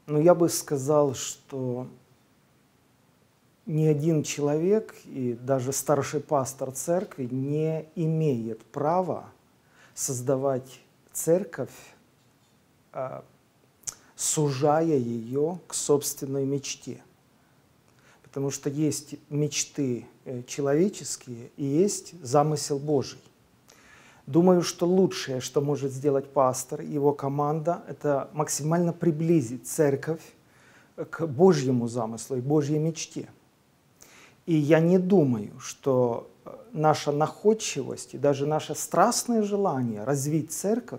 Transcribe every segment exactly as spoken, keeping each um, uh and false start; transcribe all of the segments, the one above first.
Но я бы сказал, что ни один человек, и даже старший пастор церкви, не имеет права создавать церковь, сужая ее к собственной мечте. Потому что есть мечты человеческие и есть замысел Божий. Думаю, что лучшее, что может сделать пастор и его команда, это максимально приблизить церковь к Божьему замыслу и Божьей мечте. И я не думаю, что наша находчивость и даже наше страстное желание развить церковь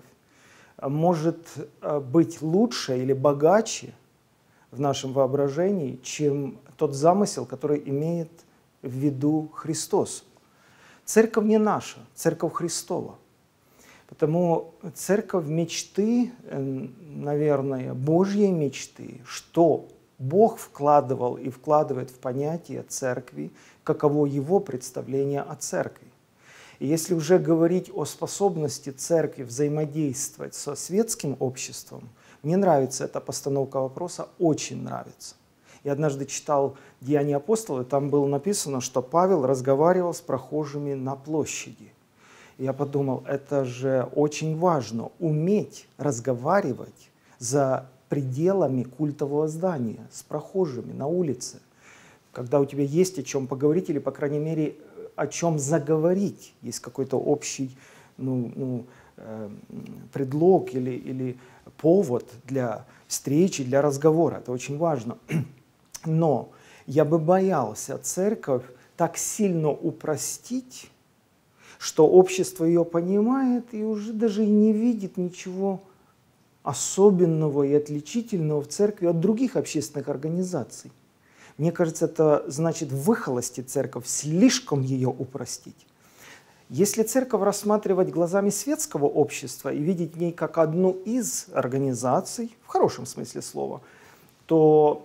может быть лучше или богаче в нашем воображении, чем тот замысел, который имеет в виду Христос. Церковь не наша, церковь Христова. Потому церковь мечты, наверное, Божьей мечты, что Бог вкладывал и вкладывает в понятие церкви, каково Его представление о церкви. И если уже говорить о способности церкви взаимодействовать со светским обществом, мне нравится эта постановка вопроса, очень нравится. Я однажды читал «Деяния апостолов», и там было написано, что Павел разговаривал с прохожими на площади. И я подумал, это же очень важно, уметь разговаривать за пределами культового здания, с прохожими на улице. Когда у тебя есть о чем поговорить, или, по крайней мере, о чем заговорить, есть какой-то общий ну, ну, э, предлог или, или повод для встречи, для разговора. Это очень важно. Но я бы боялся церковь так сильно упростить, что общество ее понимает и уже даже и не видит ничего особенного и отличительного в церкви от других общественных организаций. Мне кажется, это значит выхолостить церковь, слишком ее упростить. Если церковь рассматривать глазами светского общества и видеть в ней как одну из организаций, в хорошем смысле слова, то,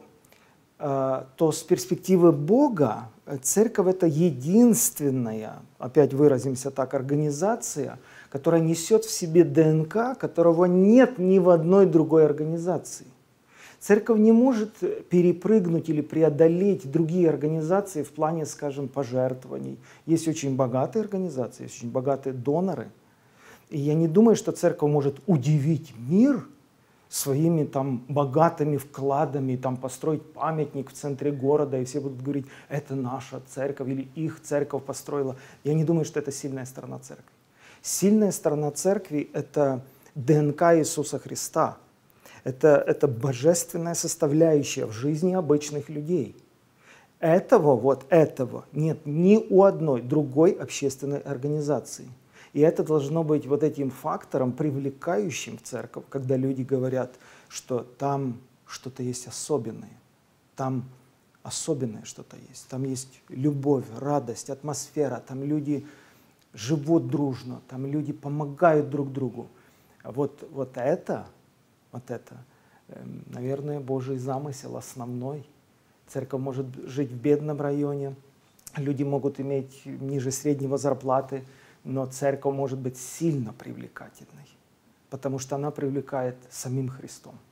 э, то с перспективы Бога церковь — это единственная, опять выразимся так, организация, которая несет в себе ДНК, которого нет ни в одной другой организации. Церковь не может перепрыгнуть или преодолеть другие организации в плане, скажем, пожертвований. Есть очень богатые организации, есть очень богатые доноры. И я не думаю, что церковь может удивить мир своими там богатыми вкладами, там построить памятник в центре города, и все будут говорить, это наша церковь или их церковь построила. Я не думаю, что это сильная сторона церкви. Сильная сторона церкви — это ДНК Иисуса Христа. Это, это божественная составляющая в жизни обычных людей. Этого, вот этого нет ни у одной другой общественной организации. И это должно быть вот этим фактором, привлекающим в церковь, когда люди говорят, что там что-то есть особенное, там особенное что-то есть, там есть любовь, радость, атмосфера, там люди живут дружно, там люди помогают друг другу. Вот, вот это... Вот это, наверное, Божий замысел основной. Церковь может жить в бедном районе, люди могут иметь ниже среднего зарплаты, но церковь может быть сильно привлекательной, потому что она привлекает самим Христом.